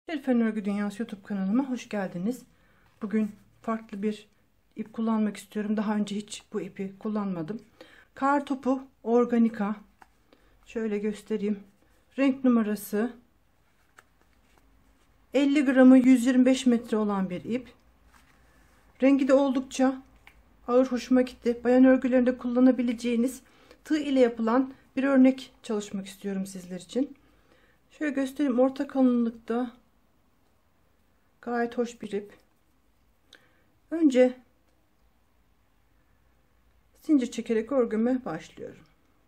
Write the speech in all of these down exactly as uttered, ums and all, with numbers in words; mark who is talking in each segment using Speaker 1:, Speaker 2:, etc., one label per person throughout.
Speaker 1: Şerifen Örgü Dünyası YouTube kanalıma hoş geldiniz. Bugün farklı bir ip kullanmak istiyorum. Daha önce hiç bu ipi kullanmadım. Kar topu organika. Şöyle göstereyim. Renk numarası elli gramı yüz yirmi beş metre olan bir ip. Rengi de oldukça ağır, hoşuma gitti. Bayan örgülerinde kullanabileceğiniz tığ ile yapılan bir örnek çalışmak istiyorum sizler için. Şöyle göstereyim. Orta kalınlıkta. Gayet hoş bir ip. Önce zincir çekerek örgüme başlıyorum.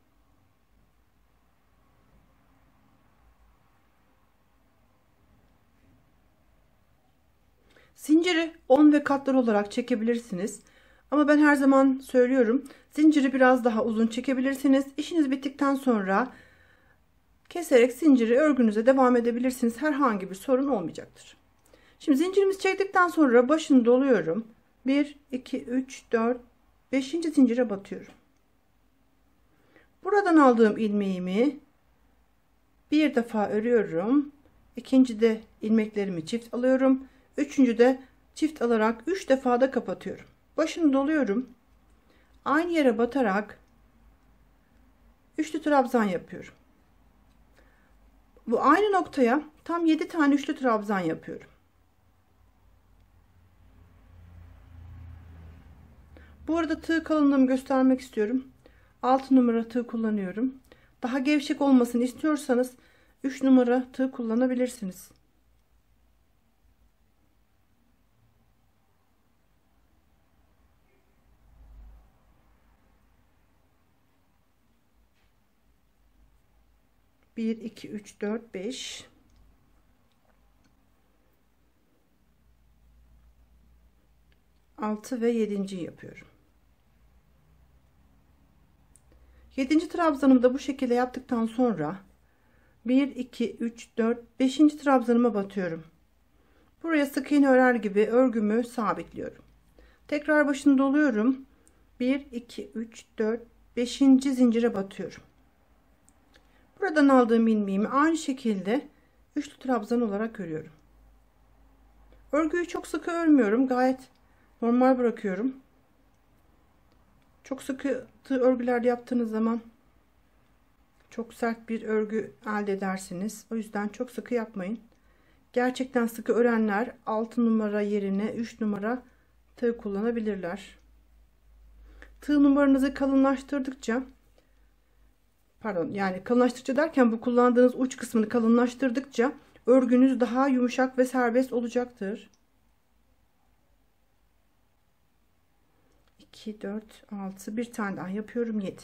Speaker 1: Zinciri on ve katlar olarak çekebilirsiniz. Ama ben her zaman söylüyorum, zinciri biraz daha uzun çekebilirsiniz. İşiniz bittikten sonra keserek zinciri örgünüze devam edebilirsiniz. Herhangi bir sorun olmayacaktır. Şimdi zincirimizi çektikten sonra başını doluyorum. bir, iki, üç, dört, beşinci zincire batıyorum. Buradan aldığım ilmeğimi bir defa örüyorum. İkinci de ilmeklerimi çift alıyorum. Üçüncü de çift alarak üç defa da kapatıyorum. Başını doluyorum. Aynı yere batarak üçlü trabzan yapıyorum. Bu aynı noktaya tam yedi tane üçlü trabzan yapıyorum. Bu arada tığ kalınlığımı göstermek istiyorum. altı numara tığ kullanıyorum. Daha gevşek olmasını istiyorsanız üç numara tığ kullanabilirsiniz. bir, iki, üç, dört, beş. altı ve yedinci yapıyorum. yedinci trabzanımı da bu şekilde yaptıktan sonra bir, iki, üç, dört, beşinci trabzanıma batıyorum. Buraya sık iğne örer gibi örgümü sabitliyorum. Tekrar başını doluyorum. bir, iki, üç, dört, beşinci zincire batıyorum. Buradan aldığım ilmeğimi aynı şekilde üçlü trabzan olarak örüyorum. Örgüyü çok sıkı örmüyorum. Gayet normal bırakıyorum. Çok sıkı tığ örgülerde yaptığınız zaman çok sert bir örgü elde edersiniz. O yüzden çok sıkı yapmayın. Gerçekten sıkı örenler altı numara yerine üç numara tığ kullanabilirler. Tığ numaranızı kalınlaştırdıkça, pardon yani kalınlaştırdıkça derken bu kullandığınız uç kısmını kalınlaştırdıkça örgünüz daha yumuşak ve serbest olacaktır. iki, dört, altı, bir tane daha yapıyorum. yedi.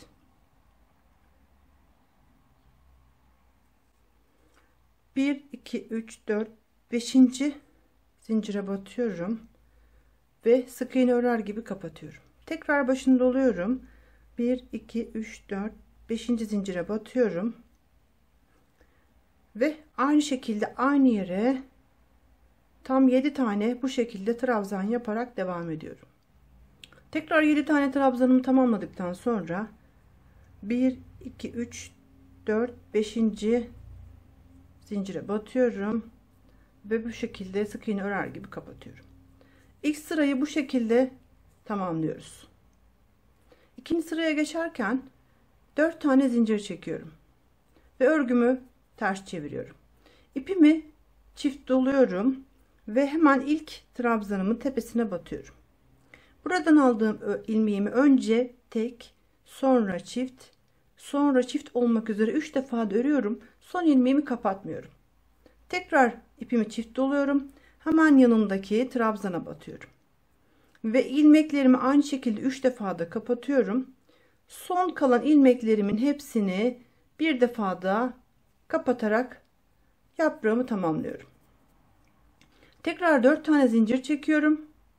Speaker 1: bir, iki, üç, dört, beşinci zincire batıyorum ve sık iğne örer gibi kapatıyorum. Tekrar başını doluyorum. bir, iki, üç, dört, beşinci zincire batıyorum ve aynı şekilde aynı yere tam yedi tane bu şekilde trabzan yaparak devam ediyorum. Tekrar yedi tane trabzanımı tamamladıktan sonra bir, iki, üç, dört, beşinci zincire batıyorum ve bu şekilde sık iğne örer gibi kapatıyorum. İlk sırayı bu şekilde tamamlıyoruz. İkinci sıraya geçerken dört tane zincir çekiyorum ve örgümü ters çeviriyorum. İpimi çift doluyorum ve hemen ilk trabzanımın tepesine batıyorum. Buradan aldığım ilmeğimi önce tek, sonra çift, sonra çift olmak üzere üç defa da örüyorum. Son ilmeğimi kapatmıyorum. Tekrar ipimi çift doluyorum. Hemen yanındaki trabzana batıyorum. Ve ilmeklerimi aynı şekilde üç defa da kapatıyorum. Son kalan ilmeklerimin hepsini bir defa da kapatarak yaprağımı tamamlıyorum. Tekrar dört tane zincir çekiyorum.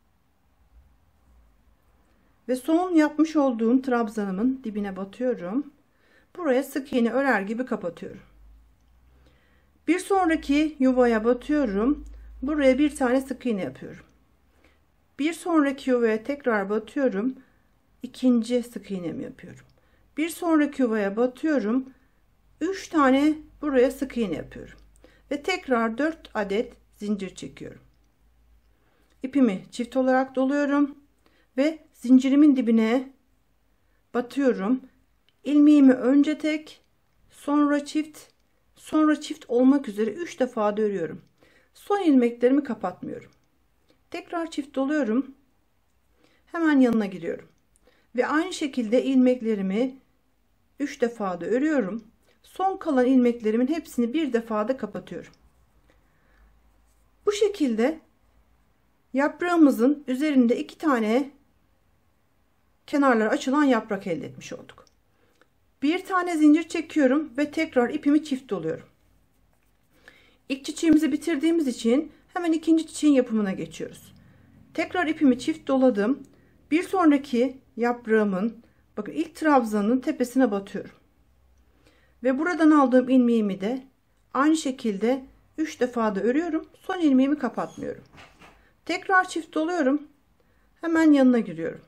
Speaker 1: Ve son yapmış olduğum trabzanımın dibine batıyorum. Buraya sık iğne örer gibi kapatıyorum. Bir sonraki yuvaya batıyorum. Buraya bir tane sık iğne yapıyorum. Bir sonraki yuvaya tekrar batıyorum. İkinci sık iğnemi yapıyorum. Bir sonraki yuvaya batıyorum. üç tane buraya sık iğne yapıyorum. Ve tekrar dört adet zincir çekiyorum. İpimi çift olarak doluyorum ve zincirimin dibine batıyorum. İlmeğimi önce tek, sonra çift, sonra çift olmak üzere üç defa da örüyorum. Son ilmeklerimi kapatmıyorum. Tekrar çift doluyorum. Hemen yanına giriyorum. Ve aynı şekilde ilmeklerimi üç defa da örüyorum. Son kalan ilmeklerimin hepsini bir defa da kapatıyorum. Bu şekilde yaprağımızın üzerinde iki tane kenarları açılan yaprak elde etmiş olduk. Bir tane zincir çekiyorum ve tekrar ipimi çift doluyorum. İlk çiçeğimizi bitirdiğimiz için hemen ikinci çiçeğin yapımına geçiyoruz. Tekrar ipimi çift doladım. Bir sonraki yaprağımın, bakın ilk trabzanın tepesine batıyorum. Ve buradan aldığım ilmeğimi de aynı şekilde üç defa da örüyorum. Son ilmeğimi kapatmıyorum. Tekrar çift doluyorum. Hemen yanına giriyorum.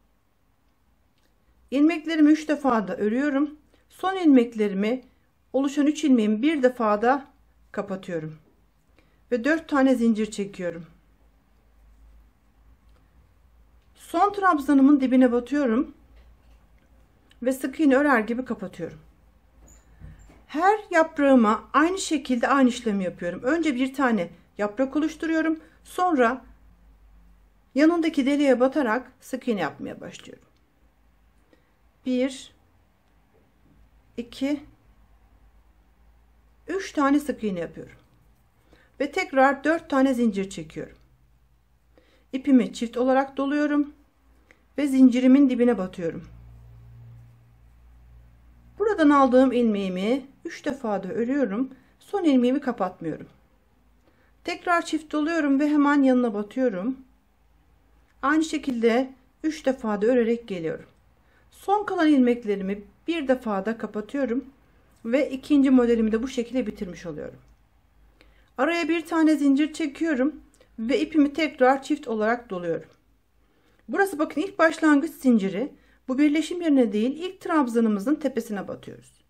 Speaker 1: İlmeklerimi üç defa da örüyorum. Son ilmeklerimi, oluşan üç ilmeğimi bir defa da kapatıyorum. Ve dört tane zincir çekiyorum. Son trabzanımın dibine batıyorum. Ve sık iğne örer gibi kapatıyorum. Her yaprağıma aynı şekilde aynı işlemi yapıyorum. Önce bir tane yaprak oluşturuyorum. Sonra yanındaki deliğe batarak sık iğne yapmaya başlıyorum. bir iki üç tane sık iğne yapıyorum. Ve tekrar dört tane zincir çekiyorum. İpimi çift olarak doluyorum ve zincirimin dibine batıyorum. Buradan aldığım ilmeğimi üç defa da örüyorum. Son ilmeğimi kapatmıyorum. Tekrar çift doluyorum ve hemen yanına batıyorum. Aynı şekilde üç defa da örerek geliyorum. Son kalan ilmeklerimi bir defa da kapatıyorum ve ikinci modelimi de bu şekilde bitirmiş oluyorum. Araya bir tane zincir çekiyorum ve ipimi tekrar çift olarak doluyorum. Burası bakın ilk başlangıç zinciri. Bu birleşim yerine değil, ilk trabzanımızın tepesine batıyoruz.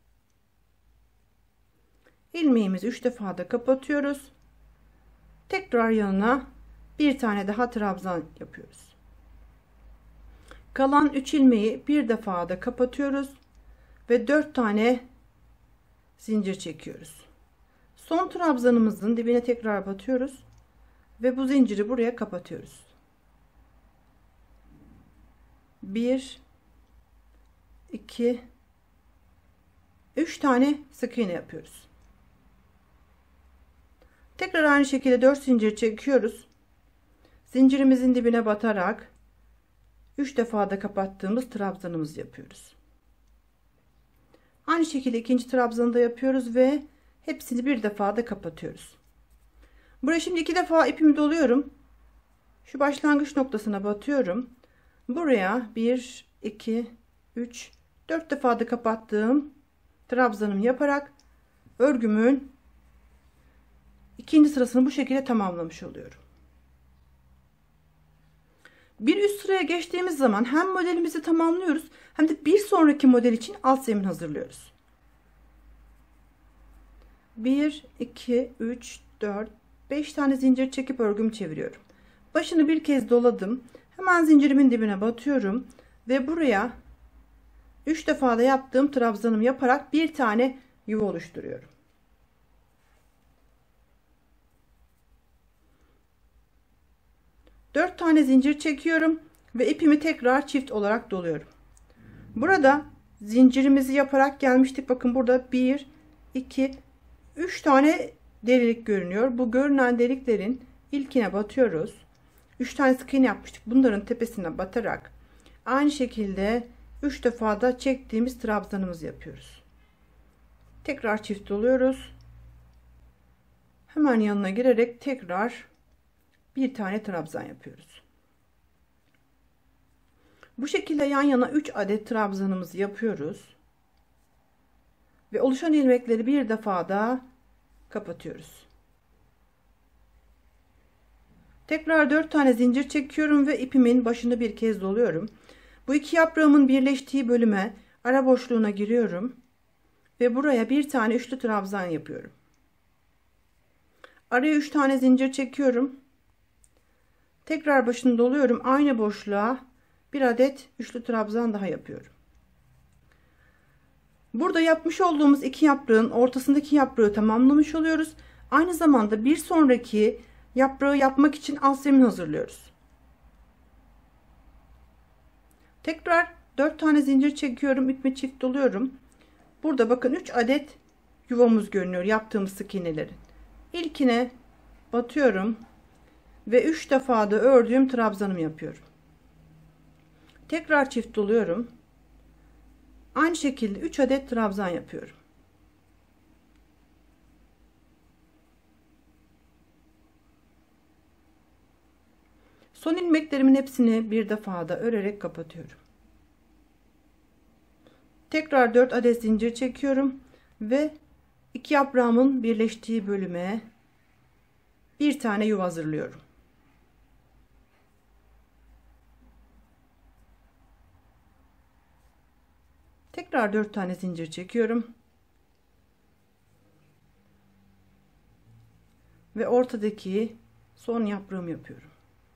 Speaker 1: İlmeğimizi üç defa da kapatıyoruz. Tekrar yanına bir tane daha trabzan yapıyoruz. Kalan üç ilmeği bir defa da kapatıyoruz ve dört tane zincir çekiyoruz. Son trabzanımızın dibine tekrar batıyoruz ve bu zinciri buraya kapatıyoruz. bir iki üç tane sık iğne yapıyoruz. Tekrar aynı şekilde dört zincir çekiyoruz. Zincirimizin dibine batarak üç defa da kapattığımız trabzanımızı yapıyoruz. Aynı şekilde ikinci trabzanı da yapıyoruz ve hepsini bir defa da kapatıyoruz. Buraya şimdi iki defa ipimi doluyorum. Şu başlangıç noktasına batıyorum. Buraya bir iki üç dört defa da kapattığım trabzanımı yaparak örgümün ikinci sırasını bu şekilde tamamlamış oluyorum. Bir üst sıraya geçtiğimiz zaman hem modelimizi tamamlıyoruz hem de bir sonraki model için alt zemin hazırlıyoruz. bir iki üç dört beş tane zincir çekip örgümü çeviriyorum. Başını bir kez doladım. Hemen zincirimin dibine batıyorum ve buraya üç defa da yaptığım trabzanımı yaparak bir tane yuva oluşturuyorum. dört tane zincir çekiyorum ve ipimi tekrar çift olarak doluyorum. Burada zincirimizi yaparak gelmiştik. Bakın burada bir iki üç tane delik görünüyor. Bu görünen deliklerin ilkine batıyoruz. üç tane sık iğne yapmıştık. Bunların tepesine batarak aynı şekilde üç defa da çektiğimiz trabzanımızı yapıyoruz. Tekrar çift doluyoruz. Hemen yanına girerek tekrar bir tane trabzan yapıyoruz. Bu şekilde yan yana üç adet trabzanımızı yapıyoruz. Ve oluşan ilmekleri bir defa da kapatıyoruz. Tekrar dört tane zincir çekiyorum ve ipimin başını bir kez doluyorum. Bu iki yaprağımın birleştiği bölüme ara boşluğuna giriyorum ve buraya bir tane üçlü trabzan yapıyorum. Araya üç tane zincir çekiyorum. Tekrar başını doluyorum. Aynı boşluğa bir adet üçlü trabzan daha yapıyorum. Burada yapmış olduğumuz iki yaprağın ortasındaki yaprağı tamamlamış oluyoruz. Aynı zamanda bir sonraki yaprağı yapmak için alt zemin hazırlıyoruz. Tekrar dört tane zincir çekiyorum. İpimi çift doluyorum. Burada bakın üç adet yuvamız görünüyor yaptığımız sık iğnelerin. İlkine batıyorum ve üç defa da ördüğüm trabzanımı yapıyorum. Tekrar çift doluyorum. Aynı şekilde üç adet trabzan yapıyorum. Son ilmeklerimin hepsini bir defada örerek kapatıyorum. Tekrar dört adet zincir çekiyorum ve iki yaprağımın birleştiği bölüme bir tane yuva hazırlıyorum. Tekrar dört tane zincir çekiyorum. Ve ortadaki son yaprağımı yapıyorum.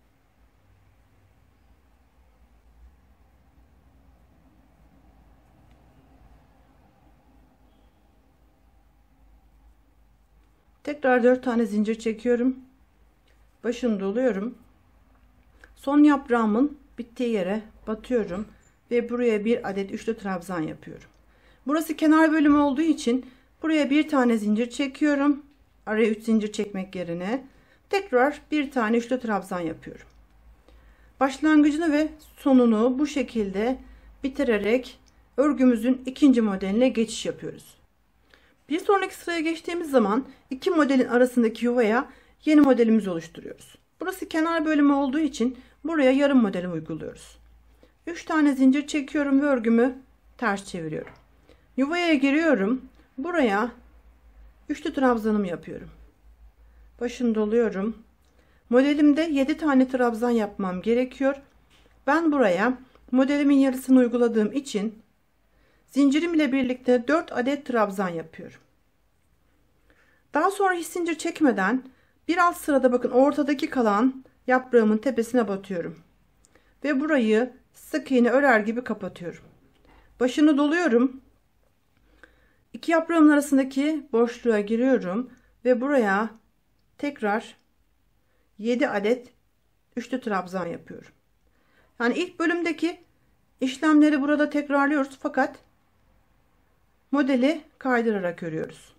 Speaker 1: Tekrar dört tane zincir çekiyorum. Başını doluyorum. Son yaprağımın bittiği yere batıyorum ve buraya bir adet üçlü trabzan yapıyorum. Burası kenar bölümü olduğu için buraya bir tane zincir çekiyorum. Araya üç zincir çekmek yerine tekrar bir tane üçlü trabzan yapıyorum. Başlangıcını ve sonunu bu şekilde bitirerek örgümüzün ikinci modeline geçiş yapıyoruz. Bir sonraki sıraya geçtiğimiz zaman iki modelin arasındaki yuvaya yeni modelimizi oluşturuyoruz. Burası kenar bölümü olduğu için buraya yarım modeli uyguluyoruz. üç tane zincir çekiyorum ve örgümü ters çeviriyorum. Yuvaya giriyorum. Buraya üçlü trabzanımı yapıyorum. Başını doluyorum. Modelimde yedi tane trabzan yapmam gerekiyor. Ben buraya modelimin yarısını uyguladığım için zincirim ile birlikte dört adet trabzan yapıyorum. Daha sonra hiç zincir çekmeden bir alt sırada bakın ortadaki kalan yaprağımın tepesine batıyorum. Ve burayı sık iğne örer gibi kapatıyorum. Başını doluyorum. İki yaprağımın arasındaki boşluğa giriyorum ve buraya tekrar yedi adet üçlü trabzan yapıyorum. Yani ilk bölümdeki işlemleri burada tekrarlıyoruz fakat modeli kaydırarak örüyoruz.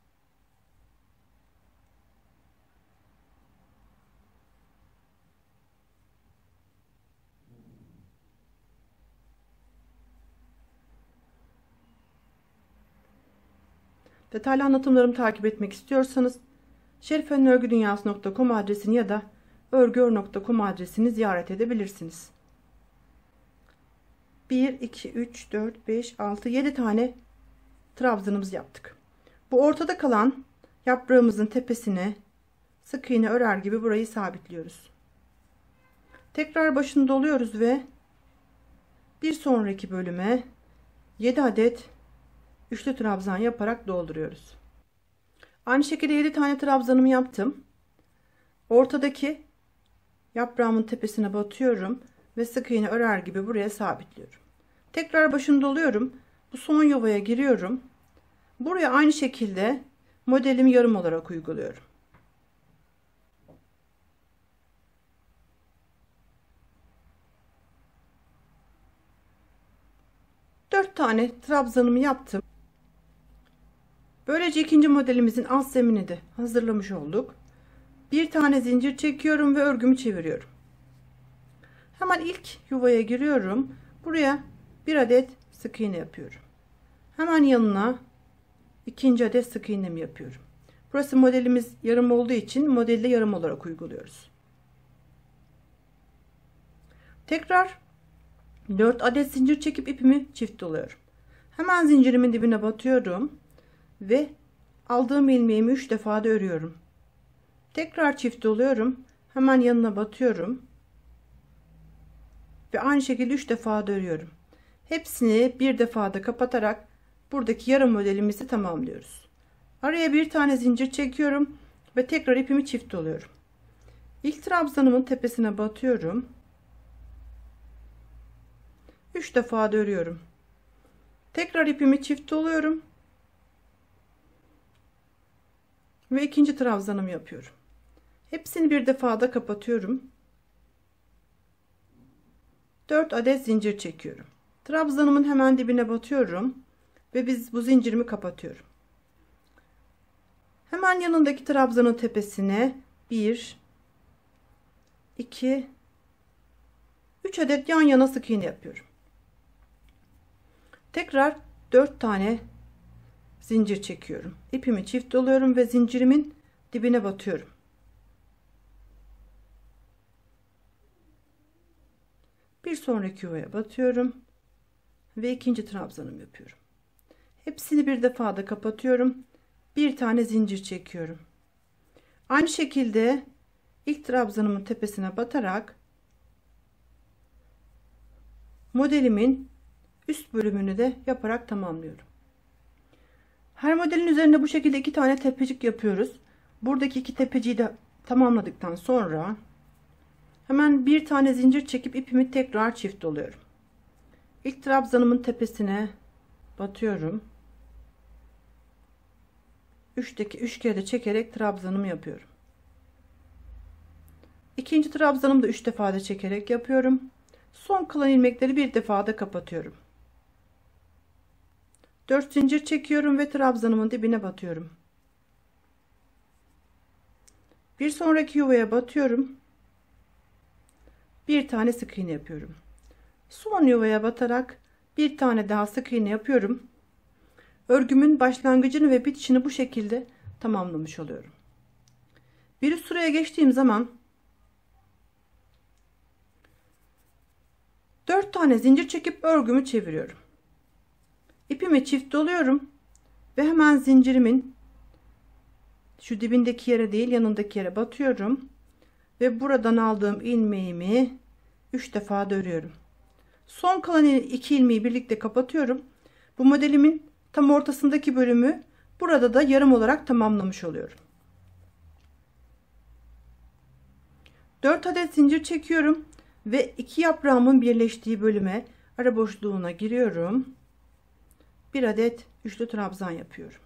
Speaker 1: Detaylı anlatımlarımı takip etmek istiyorsanız şerife'nin örgü dünyası nokta com adresini ya da örgüör nokta com adresini ziyaret edebilirsiniz. bir, iki, üç, dört, beş, altı, yedi tane trabzanımızı yaptık. Bu ortada kalan yaprağımızın tepesine sık iğne örer gibi burayı sabitliyoruz. Tekrar başını doluyoruz ve bir sonraki bölüme yedi adet üçlü trabzan yaparak dolduruyoruz. Aynı şekilde yedi tane trabzanımı yaptım. Ortadaki yaprağımın tepesine batıyorum ve sık iğne örer gibi buraya sabitliyorum. Tekrar başını doluyorum. Bu son yuvaya giriyorum. Buraya aynı şekilde modelimi yarım olarak uyguluyorum. dört tane trabzanımı yaptım. Böylece ikinci modelimizin alt zeminini de hazırlamış olduk. Bir tane zincir çekiyorum ve örgümü çeviriyorum. Hemen ilk yuvaya giriyorum. Buraya bir adet sık iğne yapıyorum. Hemen yanına ikinci adet sık iğnemi yapıyorum. Burası modelimiz yarım olduğu için modelde yarım olarak uyguluyoruz. Tekrar dört adet zincir çekip ipimi çift doluyorum. Hemen zincirimin dibine batıyorum ve aldığım ilmeğimi üç defa da örüyorum. Tekrar çift doluyorum. Hemen yanına batıyorum. Ve aynı şekilde üç defa da örüyorum. Hepsini bir defada kapatarak buradaki yarım modelimizi tamamlıyoruz. Araya bir tane zincir çekiyorum. ve tekrar ipimi çift doluyorum. İlk trabzanımın tepesine batıyorum. üç defa da örüyorum. Tekrar ipimi çift doluyorum ve ikinci trabzanımı yapıyorum. Hepsini bir defada kapatıyorum. dört adet zincir çekiyorum. Trabzanımın hemen dibine batıyorum ve biz bu zincirimi kapatıyorum. Hemen yanındaki trabzanın tepesine bir, iki, üç adet yan yana sık iğne yapıyorum. Tekrar dört tane zincir çekiyorum. İpimi çift doluyorum ve zincirimin dibine batıyorum. Bir sonraki yuvaya batıyorum ve ikinci trabzanımı yapıyorum. Hepsini bir defada kapatıyorum. Bir tane zincir çekiyorum. Aynı şekilde ilk trabzanımın tepesine batarak modelimin üst bölümünü de yaparak tamamlıyorum. Her modelin üzerinde bu şekilde iki tane tepecik yapıyoruz. Buradaki iki tepeciyi de tamamladıktan sonra hemen bir tane zincir çekip ipimi tekrar çift doluyorum. İlk trabzanımın tepesine batıyorum. üçteki üç kere de çekerek trabzanımı yapıyorum. İkinci trabzanımı da üç defa da çekerek yapıyorum. Son kalan ilmekleri bir defa da kapatıyorum. dört zincir çekiyorum ve trabzanımın dibine batıyorum. Bir sonraki yuvaya batıyorum. Bir tane sık iğne yapıyorum. Son yuvaya batarak bir tane daha sık iğne yapıyorum. Örgümün başlangıcını ve bitişini bu şekilde tamamlamış oluyorum. Bir üst sıraya geçtiğim zaman dört tane zincir çekip örgümü çeviriyorum. İpimi çift doluyorum ve hemen zincirimin şu dibindeki yere değil yanındaki yere batıyorum ve buradan aldığım ilmeğimi üç defa da örüyorum. Son kalan iki ilmeği birlikte kapatıyorum. Bu modelimin tam ortasındaki bölümü burada da yarım olarak tamamlamış oluyorum. dört adet zincir çekiyorum ve iki yaprağımın birleştiği bölüme ara boşluğuna giriyorum. Bir adet üçlü trabzan yapıyorum.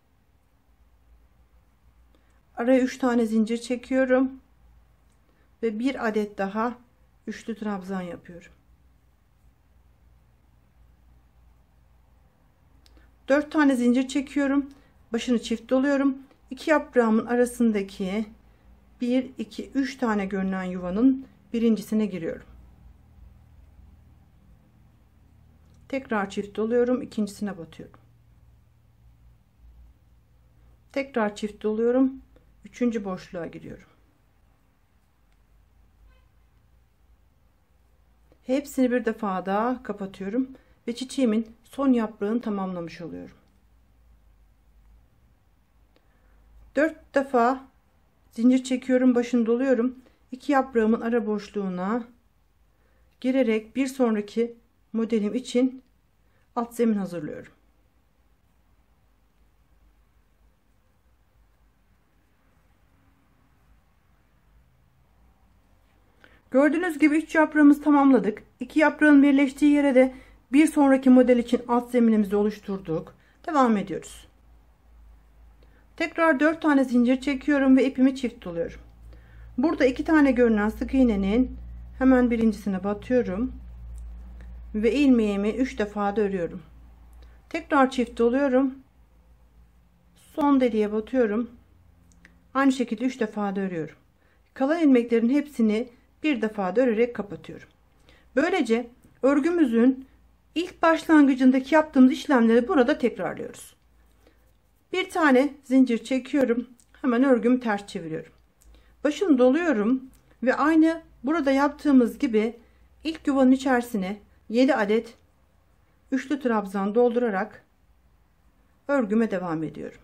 Speaker 1: Araya üç tane zincir çekiyorum ve bir adet daha üçlü trabzan yapıyorum. dört tane zincir çekiyorum. Başını çift doluyorum. iki yaprağımın arasındaki bir, iki, üç tane görünen yuvanın birincisine giriyorum. Tekrar çift doluyorum. İkincisine batıyorum. Tekrar çift doluyorum. Üçüncü boşluğa giriyorum. Hepsini bir defa daha kapatıyorum ve çiçeğimin son yaprağını tamamlamış oluyorum. dört defa zincir çekiyorum, başını doluyorum. iki yaprağımın ara boşluğuna girerek bir sonraki modelim için alt zemin hazırlıyorum. Gördüğünüz gibi üç yaprağımızı tamamladık. iki yaprağın birleştiği yere de bir sonraki model için alt zeminimizi oluşturduk. Devam ediyoruz. Tekrar dört tane zincir çekiyorum ve ipimi çift doluyorum. Burada iki tane görünen sık iğnenin hemen birincisine batıyorum ve ilmeğimi üç defa da örüyorum. Tekrar çift doluyorum. Son deliğe batıyorum. Aynı şekilde üç defa da örüyorum. Kalan ilmeklerin hepsini bir defa da örerek kapatıyorum. Böylece örgümüzün ilk başlangıcındaki yaptığımız işlemleri burada tekrarlıyoruz. Bir tane zincir çekiyorum. Hemen örgümü ters çeviriyorum. Başını doluyorum ve aynı burada yaptığımız gibi ilk yuvanın içerisine yedi adet üçlü trabzan doldurarak örgüme devam ediyorum.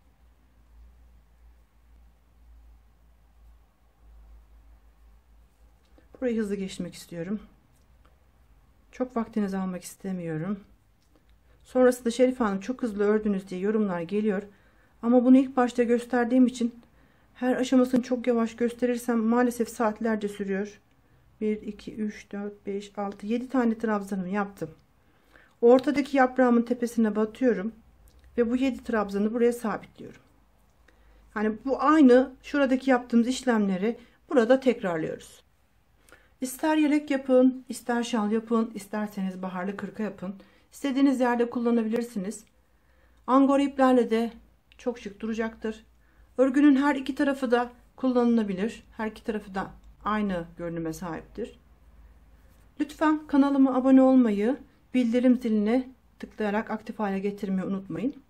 Speaker 1: Burayı hızlı geçmek istiyorum. Çok vaktinizi almak istemiyorum. Sonrasında Şerife Hanım çok hızlı ördünüz diye yorumlar geliyor. Ama bunu ilk başta gösterdiğim için Her aşamasını çok yavaş gösterirsem maalesef saatlerce sürüyor. bir, iki, üç, dört, beş, altı, yedi tane trabzanımı yaptım. Ortadaki yaprağımın tepesine batıyorum. Ve bu yedi trabzanı buraya sabitliyorum. Yani bu aynı şuradaki yaptığımız işlemleri burada tekrarlıyoruz. İster yelek yapın, ister şal yapın, isterseniz baharlı kırka yapın. İstediğiniz yerde kullanabilirsiniz. Angora iplerle de çok şık duracaktır. Örgünün her iki tarafı da kullanılabilir. Her iki tarafı da aynı görünüme sahiptir. Lütfen kanalıma abone olmayı, bildirim ziline tıklayarak aktif hale getirmeyi unutmayın.